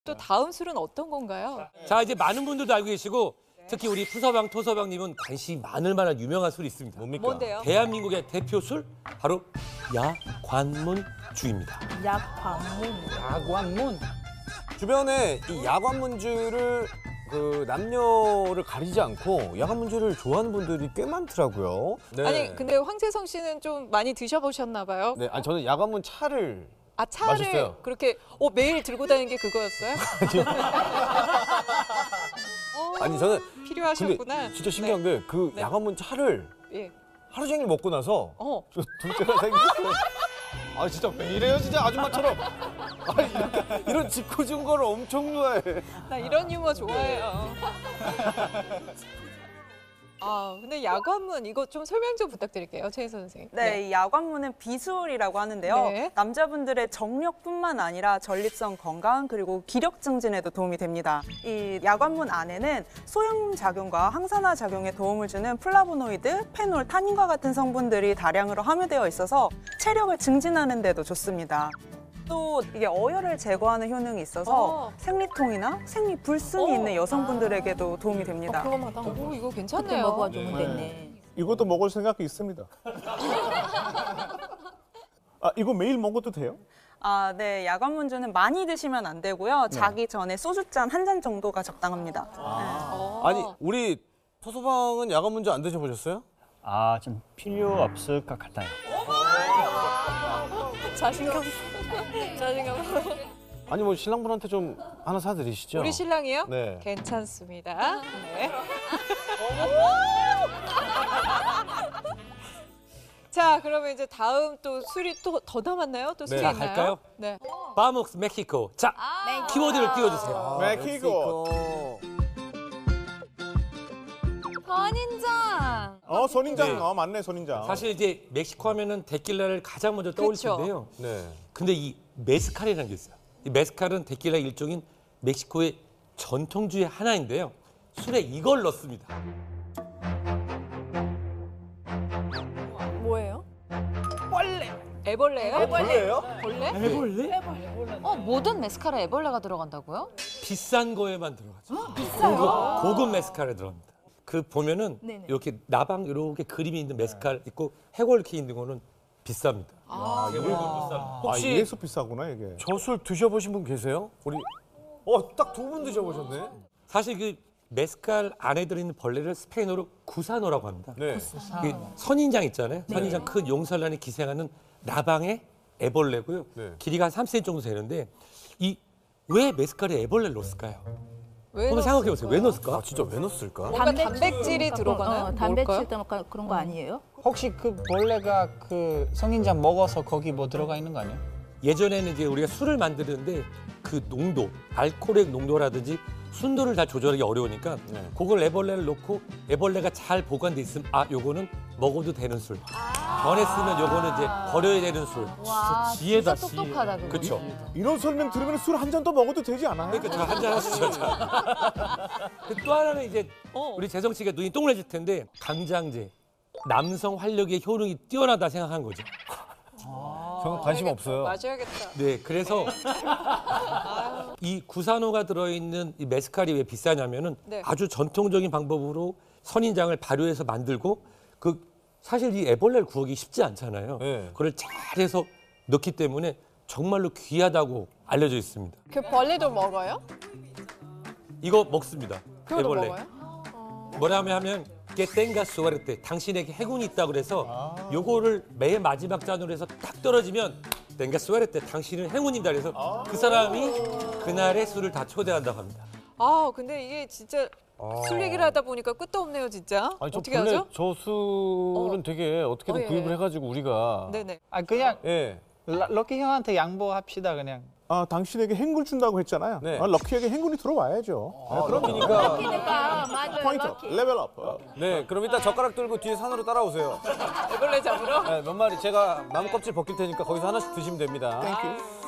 또 다음 술은 어떤 건가요? 자, 이제 많은 분들도 알고 계시고 특히 우리 푸서방, 토서방님은 관심이 많을 만한 유명한 술이 있습니다. 뭡니까? 뭔데요? 대한민국의 대표 술 바로 야관문주입니다. 야관문. 주변에 이 야관문주를 남녀를 가리지 않고 야관문주를 좋아하는 분들이 꽤 많더라고요. 네. 아니 근데 황재성 씨는 좀 많이 드셔보셨나 봐요. 네, 아니 저는 야관문 차를 차를 마셨어요. 그렇게 매일 들고 다니는 게 그거였어요? 아니 저는 필요하셨구나. 근데 진짜 신기한 게 그 네. 야관문 차를 예. 하루 종일 먹고 나서 어. 둘째가 생겼어요. 아 진짜 왜 이래요 진짜 아줌마처럼. 아니 이런 짓궂은 거를 엄청 좋아해. 나 이런 유머 좋아해요. 근데 야관문 이거 좀 설명 좀 부탁드릴게요, 최희서 선생님. 네, 이 야관문은 비술이라고 하는데요. 네. 남자분들의 정력뿐만 아니라 전립선 건강 그리고 기력 증진에도 도움이 됩니다. 이 야관문 안에는 소염 작용과 항산화 작용에 도움을 주는 플라보노이드, 페놀, 타닌과 같은 성분들이 다량으로 함유되어 있어서 체력을 증진하는 데도 좋습니다. 또 이게 어혈을 제거하는 효능이 있어서 생리통이나 생리불순이 있는 여성분들에게도 도움이 됩니다. 이거 괜찮네요. 그때 먹어주면 됐네. 이것도 먹을 생각이 있습니다. 이거 매일 먹어도 돼요? 네, 야관문주는 많이 드시면 안 되고요. 자기 전에 소주잔 한 잔 정도가 적당합니다. 아니 우리 토서방은 야관문주 안 드셔보셨어요? 좀 필요 없을 것 같아요. 자신감. 아니 뭐 신랑분한테 좀 하나 사드리시죠. 우리 신랑이요? 네. 괜찮습니다. 네. 자, 그러면 이제 다음 또 술이 또 더 남았나요? 또 술이 네. 있나요? 갈까요? 네. 바목스 멕시코. 자, 키워드를 띄워주세요. 멕시코. 선인장. 선인장. 네. 맞네, 선인장. 사실 이제 멕시코 하면은 데킬라를 가장 먼저 떠올릴 그쵸. 텐데요. 네. 근데 이 메스칼이라는 게 있어요. 이 메스칼은 데킬라 일종인 멕시코의 전통주의 하나인데요. 술에 이걸 넣습니다. 뭐예요? 애벌레요? 벌레예요? 벌레? 애벌레? 모든 메스카라에 애벌레가 들어간다고요? 비싼 거에만 들어가죠. 비싸요? 고급 메스칼에 들어갑니다. 그 보면은 네네. 이렇게 나방 이렇게 그림이 있는 메스칼 있고 해골 이렇게 있는 거는 비쌉니다. 혹시 이래서 비싸구나, 이게. 저 술 드셔보신 분 계세요? 우리 딱 두 분 드셔보셨네. 사실 그 메스칼 안에 들어있는 벌레를 스페인어로 구사노라고 합니다. 네. 그 선인장 있잖아요. 선인장 큰 용설란에 기생하는 나방의 애벌레고요. 네. 길이가 한 3cm 정도 되는데 왜 메스칼에 애벌레를 넣었을까요? 왜 한번 생각해 보세요. 왜 넣었을까? 아 진짜 왜 넣었을까? 뭔가 단백질이 들어가나요? 단백질 때문에 그런 거 아니에요? 혹시 그 벌레가 그 성인장 먹어서 거기 뭐 들어가 있는 거 아니에요? 예전에는 이제 우리가 술을 만드는데 그 농도, 알코올의 농도라든지 순도를 다 조절하기 어려우니까 그걸 애벌레를 넣고 애벌레가 잘 보관돼 있으면 요거는 먹어도 되는 술. 변했으면 요거는 이제 버려야 되는 술. 와, 지혜다, 진짜 똑똑하다. 그거. 그렇죠. 이런 설명 들으면 술 한 잔 더 먹어도 되지 않아요? 그러니까 저 한잔 하시죠. 또 하나는 이제 우리 재성 씨가 눈이 동그래질 텐데 강장제, 남성 활력의 효능이 뛰어나다 생각한 거죠. 저는 관심 없어요. 마셔야겠다. 네, 그래서 이 구사노가 들어있는 이 메스칼이 왜 비싸냐면은 네. 아주 전통적인 방법으로 선인장을 발효해서 만들고 사실 이 애벌레를 구하기 쉽지 않잖아요. 네. 그걸 잘해서 넣기 때문에 정말로 귀하다고 알려져 있습니다. 그 벌레도 먹어요? 이거 먹습니다. 그것도 애벌레. 먹어요? 뭐라며 하면 que tenga suerte, 당신에게 행운이 있다 그래서 요거를 맨 마지막 잔으로 해서 딱 떨어지면 tenga suerte, 당신은 행운이다 그래서 그 사람이 그날의 술을 다 초대한다고 합니다. 근데 이게 진짜 술 얘기를 하다 보니까 끝도 없네요, 진짜. 아니 저 어떻게 본래 하죠? 저 술은 되게 어떻게든 예. 구입을 해가지고 우리가 네네. 그냥 예. 럭키 형한테 양보합시다 그냥. 당신에게 행운 준다고 했잖아요. 네. 럭키에게 행운이 들어와야죠. 그러니까 그러니까 맞아요. 포인트, 레벨업. 네 그럼 이따 젓가락 들고 뒤에 산으로 따라오세요. 애벌레 잡으러? 네, 몇 마리 제가 나무 껍질 벗길 테니까 거기서 하나씩 드시면 됩니다. 땡큐.